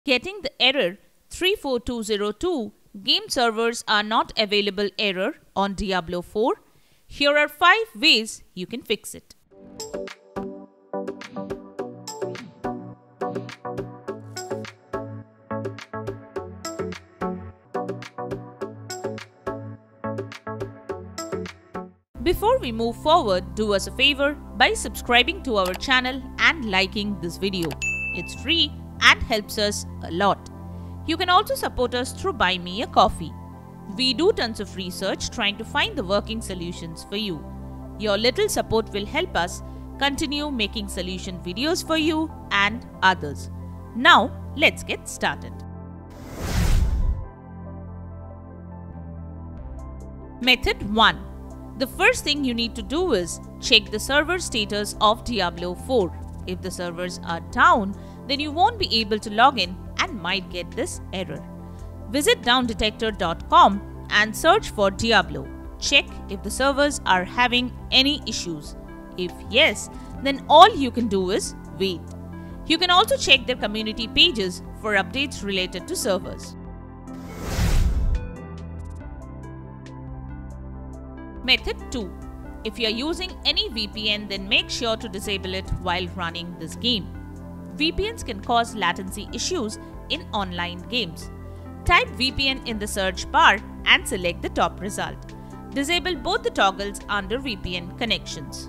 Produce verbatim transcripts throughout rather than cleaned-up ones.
Getting the error three four two zero two game servers are not available error on Diablo four. Here are five ways you can fix it. Before we move forward, do us a favor by subscribing to our channel and liking this video. It's free and helps us a lot. You can also support us through Buy Me a Coffee. We do tons of research trying to find the working solutions for you. Your little support will help us continue making solution videos for you and others. Now, let's get started. Method one. The first thing you need to do is check the server status of Diablo four. If the servers are down, then you won't be able to log in and might get this error. Visit down detector dot com and search for Diablo. Check if the servers are having any issues. If yes, then all you can do is wait. You can also check their community pages for updates related to servers. Method two. If you are using any V P N, then make sure to disable it while running this game. V P Ns can cause latency issues in online games. Type V P N in the search bar and select the top result. Disable both the toggles under V P N connections.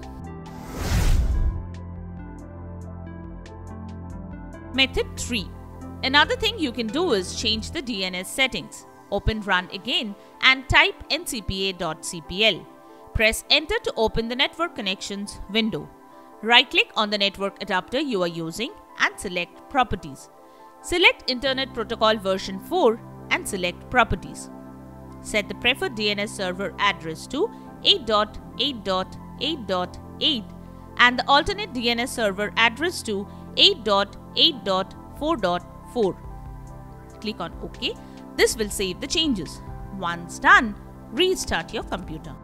Method three. Another thing you can do is change the D N S settings. Open Run again and type N C P A dot C P L. Press Enter to open the Network Connections window. Right-click on the network adapter you are using and select Properties. Select Internet Protocol version four and select Properties. Set the preferred D N S server address to eight dot eight dot eight dot eight and the alternate D N S server address to eight dot eight dot four dot four. Click on OK. This will save the changes. Once done, restart your computer.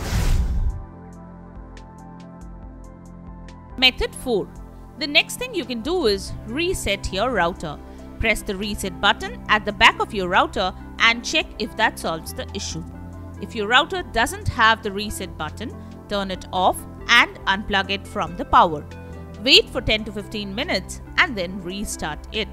Method four. The next thing you can do is reset your router. Press the reset button at the back of your router and check if that solves the issue. If your router doesn't have the reset button, turn it off and unplug it from the power. Wait for ten to fifteen minutes and then restart it.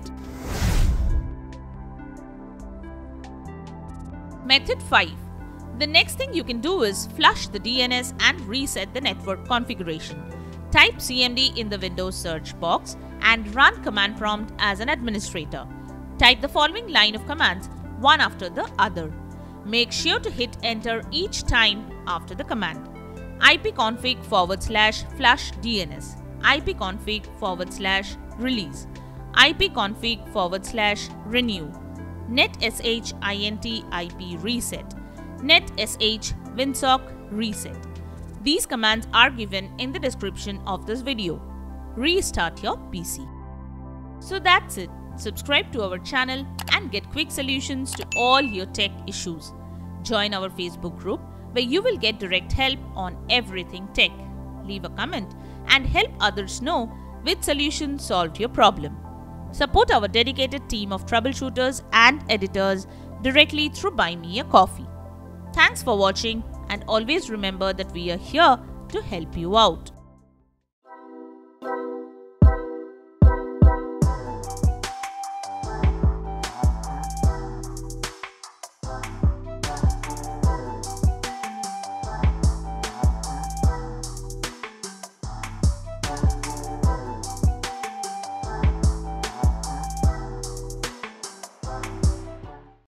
Method five. The next thing you can do is flush the D N S and reset the network configuration. Type C M D in the Windows search box and run command prompt as an administrator. Type the following line of commands, one after the other. Make sure to hit enter each time after the command. ipconfig forward slash flush DNS, ipconfig forward slash release, ipconfig forward slash renew, netsh int ip reset, netsh winsock reset. These commands are given in the description of this video. Restart your P C. So that's it. Subscribe to our channel and get quick solutions to all your tech issues. Join our Facebook group where you will get direct help on everything tech. Leave a comment and help others know which solution solved your problem. Support our dedicated team of troubleshooters and editors directly through Buy Me a Coffee. Thanks for watching and always remember that we are here to help you out.